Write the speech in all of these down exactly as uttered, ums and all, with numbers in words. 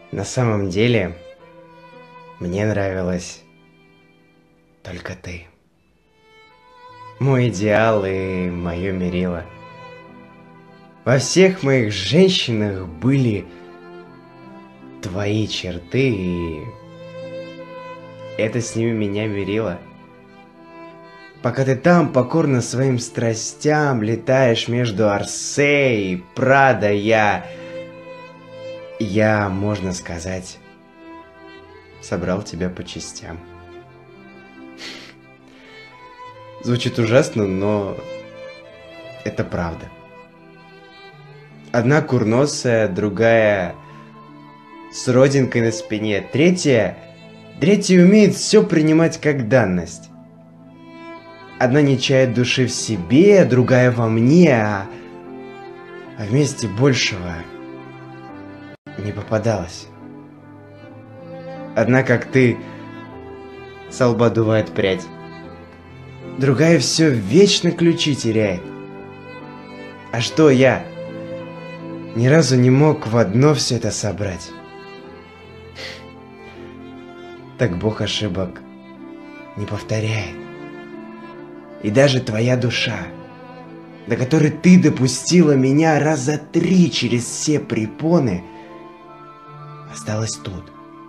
На самом деле, мне нравилась только ты. Мой идеал и мое мерило. Во всех моих женщинах были твои черты, и это с ними меня мерило. Пока ты там покорно своим страстям летаешь между Арсе и Прадо, я... Я, можно сказать, собрал тебя по частям. Звучит ужасно, но это правда. Одна курносая, другая с родинкой на спине, третья... Третья умеет все принимать как данность. Одна не чает души в себе, другая во мне, а, а вместе большего не попадалось. Одна, как ты, со лба дувает прядь. Другая все вечно ключи теряет. А что я? Ни разу не мог в одно все это собрать. Так Бог ошибок не повторяет. И даже твоя душа, до которой ты допустила меня раза три через все препоны, осталась тут.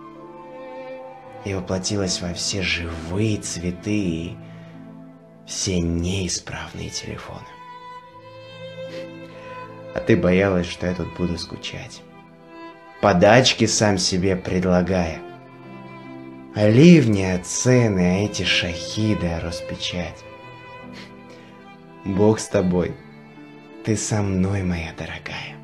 И воплотилась во все живые цветы и все неисправные телефоны. А ты боялась, что я тут буду скучать, подачки сам себе предлагая. А ливни, а цены, а эти шахиды, а Роспечать. Бог с тобой, ты со мной, моя дорогая.